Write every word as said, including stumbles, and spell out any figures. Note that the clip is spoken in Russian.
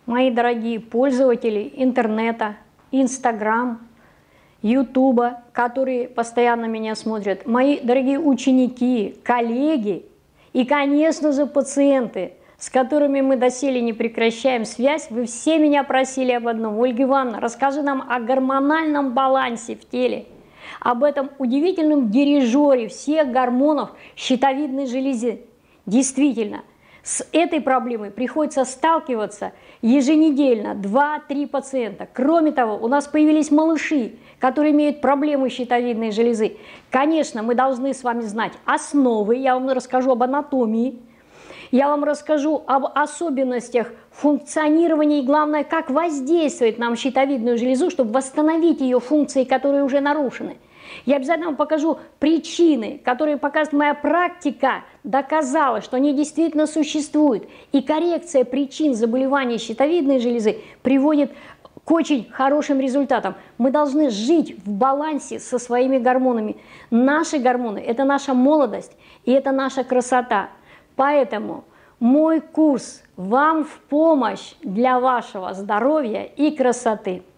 мои дорогие пользователи интернета, Инстаграм, Ютуба, которые постоянно меня смотрят, мои дорогие ученики, коллеги и, конечно же, пациенты, с которыми мы доселе не прекращаем связь. Вы все меня просили об одном: Ольга Ивановна, расскажи нам о гормональном балансе в теле, об этом удивительном дирижере всех гормонов щитовидной железы. Действительно, с этой проблемой приходится сталкиваться еженедельно два-три пациента. Кроме того, у нас появились малыши, которые имеют проблемы щитовидной железы. Конечно, мы должны с вами знать основы, я вам расскажу об анатомии, я вам расскажу об особенностях функционирования и, главное, как воздействует нам щитовидную железу, чтобы восстановить ее функции, которые уже нарушены. Я обязательно вам покажу причины, которые показывает моя практика, доказала, что они действительно существуют. И коррекция причин заболеваний щитовидной железы приводит к очень хорошим результатам. Мы должны жить в балансе со своими гормонами. Наши гормоны – это наша молодость и это наша красота. Поэтому мой курс вам в помощь для вашего здоровья и красоты.